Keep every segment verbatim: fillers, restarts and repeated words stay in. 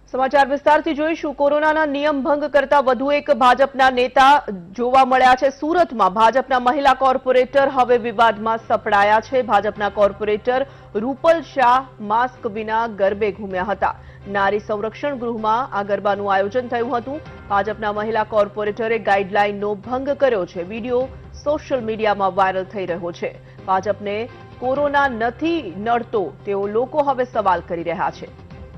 સમાચાર વિસ્તારથી જોઈશું। કોરોનાના નિયમ ભંગ કરતા વધુ એક ભાજપના નેતા જોવા મળ્યા છે। સુરતમાં ભાજપના મહિલા કોર્પોરેટર હવે વિવાદમાં સપડાયા છે। ભાજપના કોર્પોરેટર રૂપલ શાહ માસ્ક વિના ગરબે ઘૂમ્યા હતા। નારી સંરક્ષણ ગૃહમાં આ ગરબાનું આયોજન થયું હતું। ભાજપના મહિલા કોર્પોરેટરે ગાઈડલાઈનનો ભંગ કર્યો છે। વિડીયો સોશિયલ મીડિયામાં વાયરલ થઈ રહ્યો છે। ભાજપને કોરોના નથી નડતો તેવો લોકો હવે સવાલ કરી રહ્યા છે।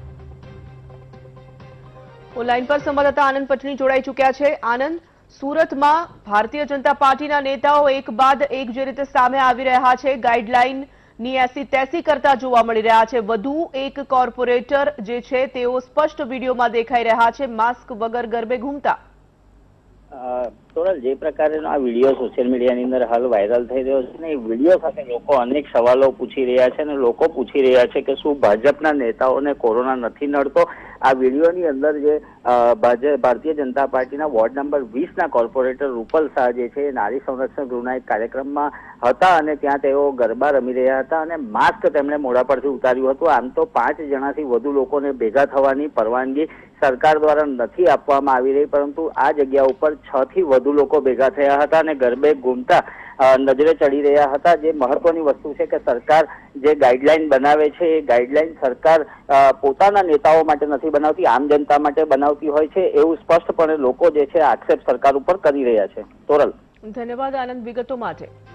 ઓનલાઈન પર સંવાદદાતા આનંદ પટણી જોડાઈ ચૂક્યા છે। આનંદ, સુરતમાં ભારતીય જનતા પાર્ટીના નેતાઓ એક બાદ એક જે રીતે સામે આવી રહ્યા છે, ગાઈડલાઈનની એસી તેસી કરતા જોવા મળી રહ્યા છે। વધુ એક કોર્પોરેટર જે છે તેઓ સ્પષ્ટ વિડીયોમાં દેખાઈ રહ્યા છે માસ્ક વગર ગરબે ઘૂમતા। તોરલ, જે પ્રકારનો આ વિડીયો સોશિયલ મીડિયાની અંદર હાલ વાયરલ થઈ રહ્યો છે ને, એ વિડીયો સાથે લોકો અનેક સવાલો પૂછી રહ્યા છે અને લોકો પૂછી રહ્યા છે કે શું ભાજપના નેતાઓને કોરોના નથી નડતો। આ વિડીયોની અંદર જે ભારતીય જનતા પાર્ટીના વોર્ડ નંબર વીસ ના કોર્પોરેટર રૂપલ શાહ જે છે એ નારી સંરક્ષણ ગૃહના એક કાર્યક્રમમાં હતા અને ત્યાં તેઓ ગરબા રમી રહ્યા હતા અને માસ્ક તેમણે મોઢા પરથી ઉતાર્યું હતું। આમ તો પાંચ જણાથી વધુ લોકોને ભેગા થવાની પરવાનગી સરકાર દ્વારા નથી આપવામાં આવી રહી, પરંતુ આ જગ્યા ઉપર છ થી વધુ લોકો ભેગા થયા હતા અને ગરબે ઘૂમતા નજરે ચડી રહ્યા હતા। જે મહત્વની વસ્તુ છે કે સરકાર જે ગાઈડલાઈન બનાવે છે એ ગાઈડલાઈન સરકાર પોતાના નેતાઓ માટે નથી બનાવતી, આમ જનતા માટે બનાવતી હોય છે એવું સ્પષ્ટપણે લોકો જે છે આક્ષેપ સરકાર ઉપર કરી રહ્યા છે। તોરલ, ધન્યવાદ આનંદ વિગતો માટે।